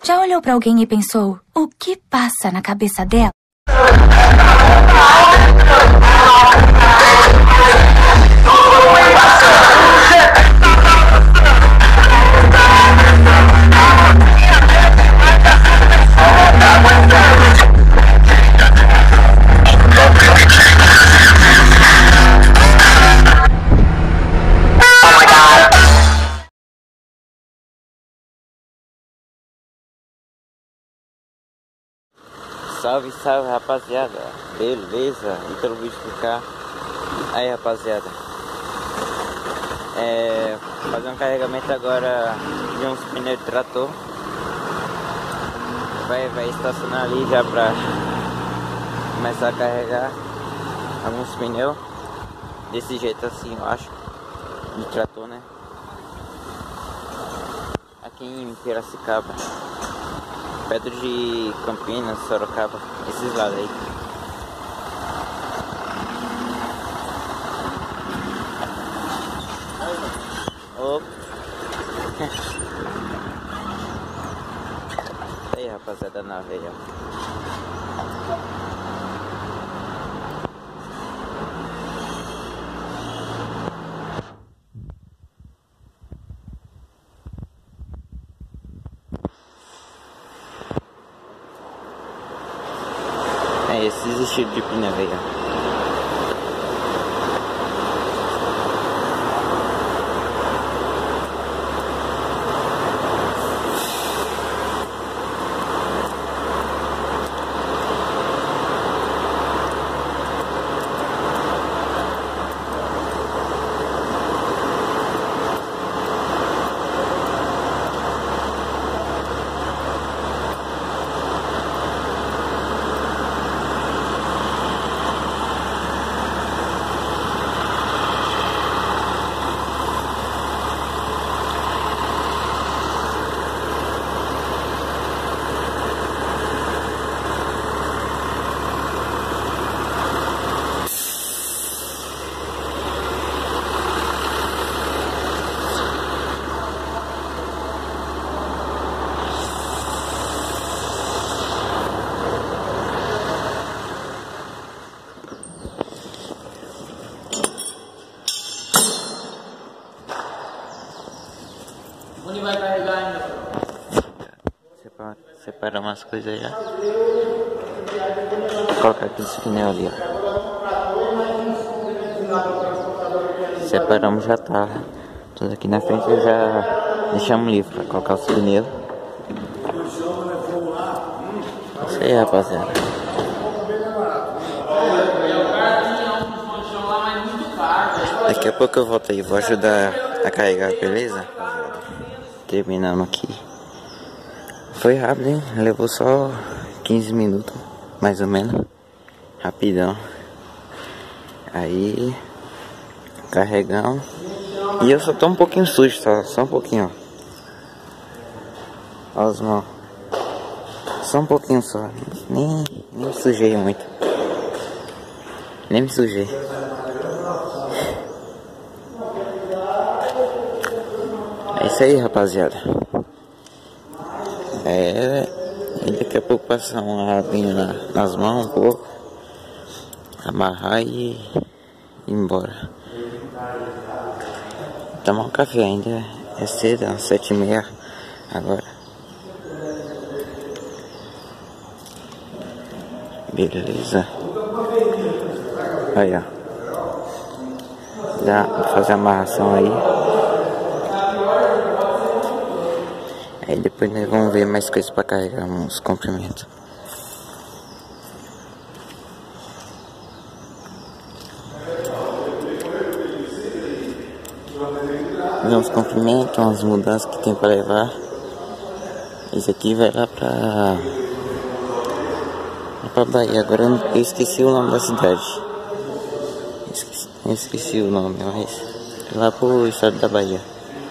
Já olhou pra alguém e pensou, o que passa na cabeça dela? Salve, salve, rapaziada. Beleza? E pelo vídeo ficar. Aí, rapaziada, fazer um carregamento agora de uns pneus de trator. Vai estacionar ali já pra começar a carregar alguns pneus desse jeito assim, eu acho, de trator, né? Aqui em Piracicaba, perto de Campinas, Sorocaba, esses lados aí. Opa. Aí, rapaziada, na veia. É esses estilos de pneu aí, ó. Onde vai carregar ainda? Separar umas coisas já. Vou colocar aqui esse pneu ali, ó. Separamos, já tá. Tudo aqui na frente já deixamos livre pra colocar os pneus. Isso aí, rapaziada. Daqui a pouco eu volto aí, vou ajudar a carregar, beleza? Terminando aqui. Foi rápido, hein? Levou só 15 minutos, mais ou menos. Rapidão. Aí carregamos. E eu só tô um pouquinho sujo, só um pouquinho, ó. Ó as mãos. Só um pouquinho só. Nem me sujei muito. Nem me sujei. É isso aí, rapaziada. E daqui a pouco passar uma aguinha nas mãos um pouco, amarrar e ir embora. Tomar um café ainda, é cedo, às 7h30 agora. Beleza. Aí, ó. Dá pra fazer a amarração aí. Aí depois nós vamos ver mais coisas pra carregar, uns comprimentos. Uns comprimentos, umas mudanças que tem pra levar. Esse aqui vai lá pra Bahia. Agora eu esqueci o nome da cidade. Esqueci o nome, mas é lá pro estado da Bahia.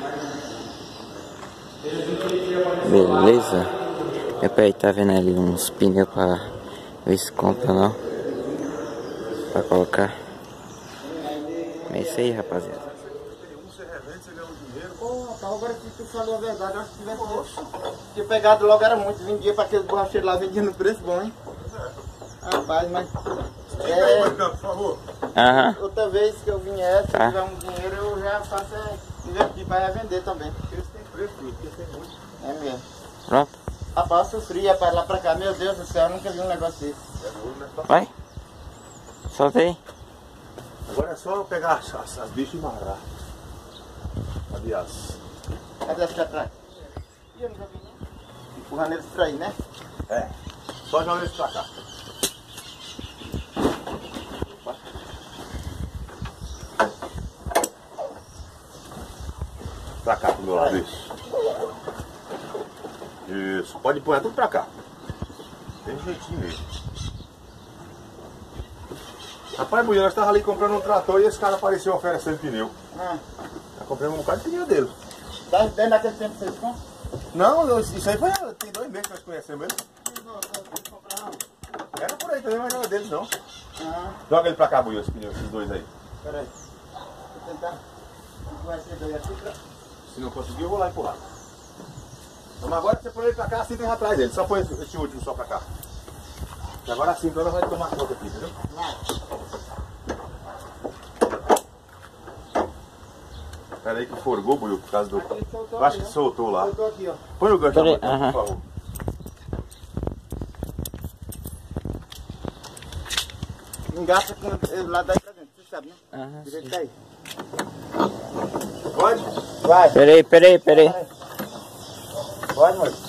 Beleza? Meu pai tá vendo ali uns pneus pra ver se compra ou não, pra colocar. É isso aí, rapaziada. agora que tu falou a verdade, eu acho que tivesse pegado logo era muito. Vendia para aqueles borracheiros lá, vendia no preço bom, hein? Rapaz, mas... por favor. Outra vez que eu vier, se Tá. tiver um dinheiro, eu já faço investir para revender também. Eles têm preço, porque tem muito. É mesmo. Pronto. Rapaz, eu sofri, rapaz, lá pra cá. Meu Deus do céu, eu nunca vi um negócio desse. Vai. Solta aí. Agora é só pegar as bichas e amarrar. Aliás. Cadê as que atrás? Ih, eu não já vi não. Empurrando eles pra aí, né? É. Só joga eles pra cá. Pra cá pro meu lado, isso. Isso. Pode pôr tudo pra cá. Tem jeitinho mesmo. Rapaz, Buiano, nós tava ali comprando um trator e esse cara apareceu oferecendo pneu. Nós compramos um bocado de pneu dele. Desde naquele tempo que vocês compram? Não, isso aí foi, tem 2 meses que nós conhecemos ele. Era por aí também, mas não era deles não. Joga ele pra cá, Buiano, esses dois aí. Peraí. Vou tentar. Vai ser dois aqui pra... Se não conseguir, eu vou lá empurrar. Então agora você põe ele pra cá, assim tem atrás dele. Só põe esse último só pra cá. E agora assim, então nós vamos tomar conta aqui, entendeu? Pera aí que forgou, Buiu, por causa do... Eu acho que soltou lá. Eu tô aqui, ó. Põe o gancho Pera aí, na mão, por favor. Engata com ele lá daí pra dentro, você sabe, né? Direito daí. Pode? Vai. Peraí. Pode, moço.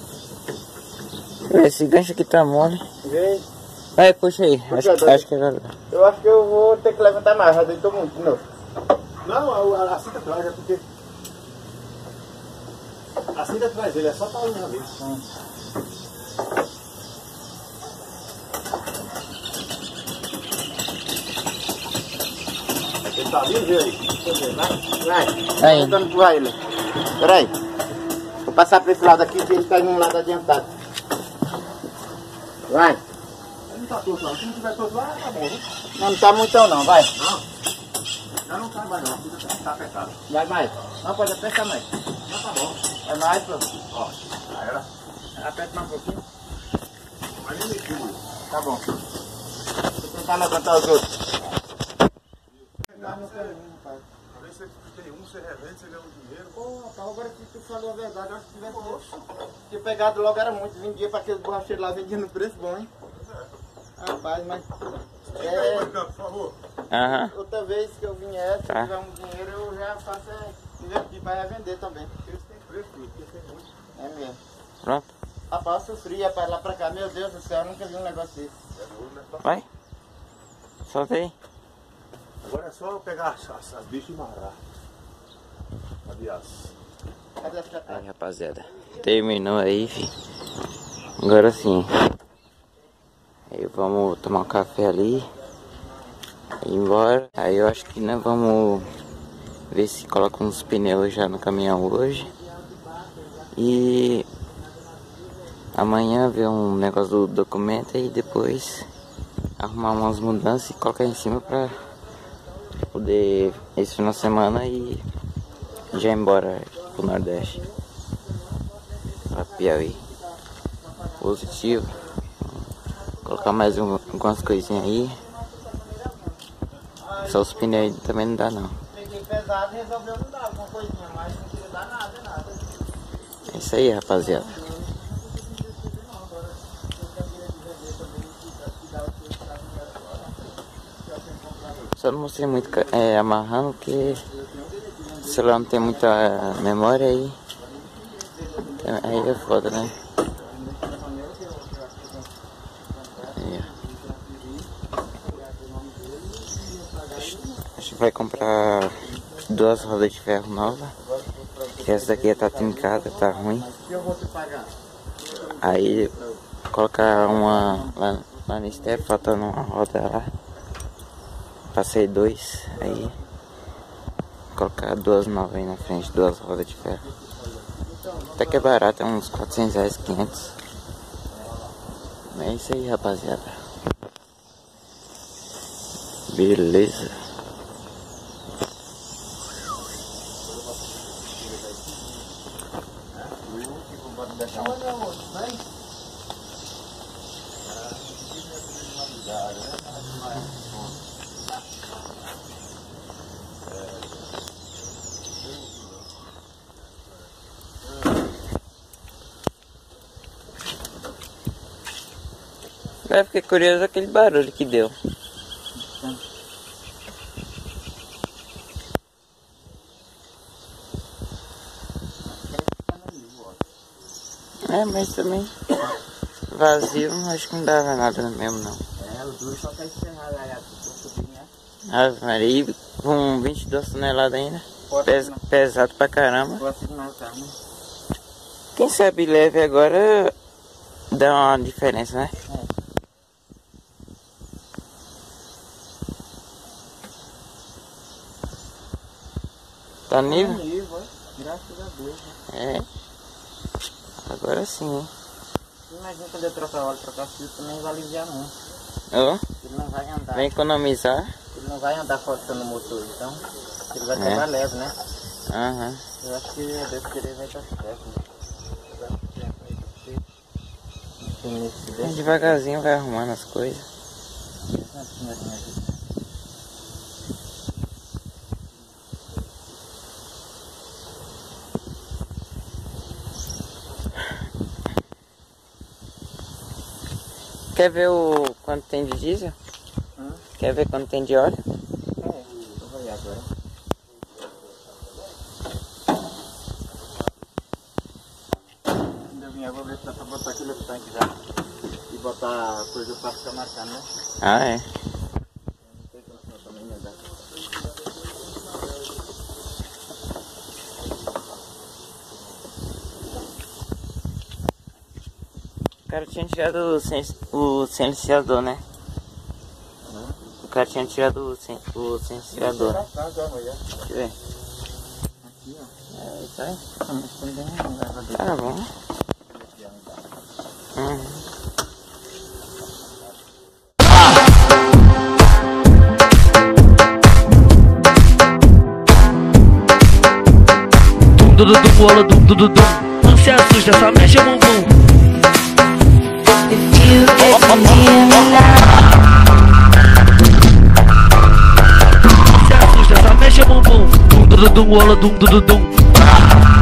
Esse gancho aqui tá mole. Vem. Vai, puxa aí. Puxa, Acho que agora. Eu acho que eu vou ter que levantar mais, já deitou muito de novo. Não, a cinta atrás é porque... A cinta atrás dele é só pra unha mesmo. Ele tá vindo, vê aí. Vai. Aí. Tentando empurrar ele. Peraí. Vou passar pra esse lado aqui, que ele tá indo no lado adiantado. Vai. Ele não tá torto não. Se não tiver torto lá, tá bom, né? Não tá muito não, vai. Não. Já não tá mais não. Tá apertado. Vai mais. Não, pode apertar mais. Já tá bom. Vai mais, pô. Ó, já era. Aperta mais um pouquinho. Mas nem mexeu, Buiu. Tá bom. Vou tentar levantar os outros. Talvez você tem um, você revende, você ganha um dinheiro. Pô, rapaz, agora que tu falou a verdade, eu acho que tivesse pegado logo era muito. Vendia para aqueles borracheiros lá, vendia no preço bom, hein? Rapaz, mas... Por favor. Outra vez que eu vier, se Tá. tiver um dinheiro, eu já faço investir para revender também. Eles têm preço, porque tem muito. É mesmo. Pronto. Rapaz, eu sofri, rapaz, lá pra cá. Meu Deus do céu, eu nunca vi um negócio desse. Vai. Solta aí. Agora é só pegar as bichas e amarrar. Aliás. Cadê as que atrás? Aí, rapaziada. Terminou aí, fi. Agora sim. Aí vamos tomar um café ali. Ir embora. Aí eu acho que nós vamos ver se coloca uns pneus já no caminhão hoje. E amanhã ver um negócio do documento e depois arrumar umas mudanças e colocar em cima pra poder esse final de semana e já ir embora pro Nordeste, pra Piauí. Positivo. Colocar mais algumas coisinhas aí. Só os pneus aí também não dá não. Peguei pesado e resolveu mudar alguma coisinha, mas não queria dar nada. É isso aí, rapaziada. Só não mostrei muito amarrando porque o celular não tem muita memória aí. Aí é foda, né? Aí, a gente vai comprar 2 rodas de ferro novas. Que essa daqui tá trincada, tá ruim. Aí colocar uma lá no step, faltando uma roda lá. Passei 2, aí colocar 2 novas aí na frente, 2 rodas de ferro. Até que é barato, é uns 400 reais, 500. É isso aí, rapaziada. Beleza. Eu fiquei curioso aquele barulho que deu. É, mas também vazio, acho que não dava nada mesmo não. É, o duro só tá encerrado aí, né? Ave Maria, com 22 toneladas ainda. Pode Pesado pra caramba. Gosto de matar, né? Quem sabe leve agora dá uma diferença, né? Tá nível? Tá nível, graças a Deus. Né? É. Agora sim, hein? Imagina quando eu trocar óleo, trocar filtro, nem vai aliviar muito. Ó, Ele não vai andar. vem economizar. Ele não vai andar forçando o motor, então ele vai acabar leve, né? Aham. Eu acho que a Deus querer vai dar certo. Né? Devagarzinho vai arrumando as coisas. Quer ver o quanto tem de diesel? Quer ver quanto tem de óleo? Eu vou olhar agora. Quando eu vier, eu vou ver se dá pra botar aquele tanque já. E botar a coisa pra ficar marcando, né? Ah, é. Não tem condição também, né? O cara tinha tirado o silenciador, né? O cara tinha tirado o silenciador. Deixa eu ver. Aqui, ó. É, isso aí. Mas também não leva dele. Tá bom. Dum, ola, dum, dum, dum. Não se assusta, só mexe o bumbum. If you get to near me now, Não se assusta, só mexe o bumbum. Dum, dum, dum, ola, dum, dum, dum.